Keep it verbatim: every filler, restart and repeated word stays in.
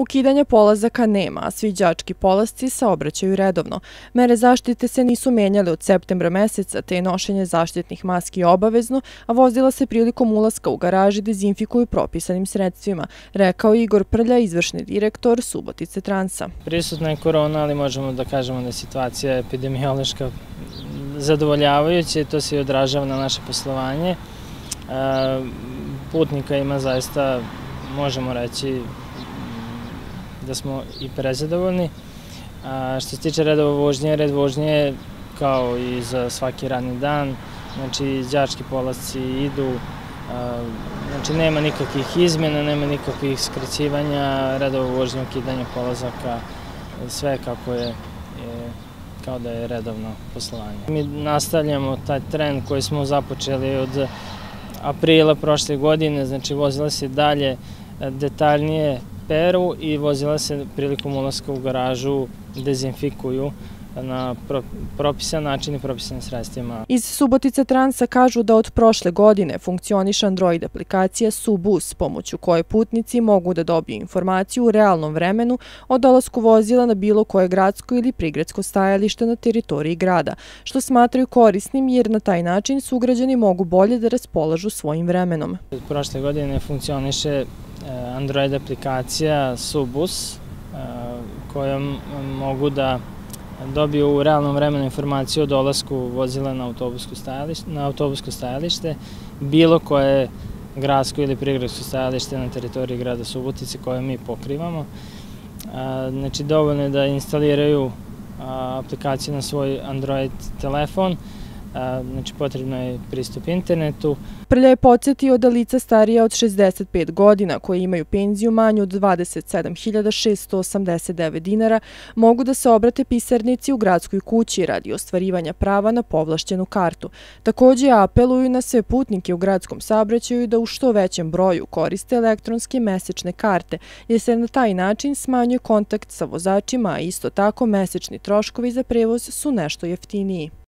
Ukidanja polazaka nema, a svi đački polasci saobraćaju redovno. Mere zaštite se nisu menjale od septembra meseca, te je nošenje zaštitnih maski obavezno, a vozila se prilikom ulaska u garaži dezinfikuju propisanim sredstvima, rekao Igor Prlja, izvršni direktor Subotice Transa. Prisutna je korona, ali možemo da kažemo da je situacija epidemiološka zadovoljavajuća i to se i odražava na naše poslovanje. Putnika ima zaista, možemo reći, da smo i prezadovoljni. Što se tiče redova vožnje, red vožnje kao i za svaki radni dan, znači đački polasci idu, znači nema nikakvih izmjena, nema nikakvih skraćivanja redova vožnje, ukidanja polazaka, sve kako je, kao da je redovno poslovanje. Mi nastavljamo taj trend koji smo započeli od aprila prošle godine, znači vozila se dalje detaljnije peru i vozila se prilikom ulaska u garažu dezinfikuju na propisan način i propisanim sredstvima. Iz Subotice Transa kažu da od prošle godine funkcioniše Android aplikacija Subus, pomoću koje putnici mogu da dobiju informaciju u realnom vremenu o dolasku vozila na bilo koje gradsko ili prigradsko stajalište na teritoriji grada, što smatraju korisnim jer na taj način sugrađani mogu bolje da raspolažu svojim vremenom. Od prošle godine funkcioniše Android aplikacija Subus, kojom mogu da dobiju u realnom vremenu informaciju o dolasku vozila na autobusko stajalište, bilo koje gradsko ili prigradsko stajalište na teritoriji grada Subotice koje mi pokrivamo. Znači, dovoljno je da instaliraju aplikaciju na svoj Android telefon, znači potrebno je pristup internetu. Prlja je podsjetio da lica starija od šezdeset pet godina koji imaju penziju manju od dvadeset sedam hiljada šeststo osamdeset devet dinara mogu da se obrate pisarnici u gradskoj kući radi ostvarivanja prava na povlašćenu kartu. Također apeluju na sve putnike u gradskom saobraćaju da u što većem broju koriste elektronske mesečne karte jer se na taj način smanjuje kontakt sa vozačima, a isto tako mesečni troškovi za prevoz su nešto jeftiniji.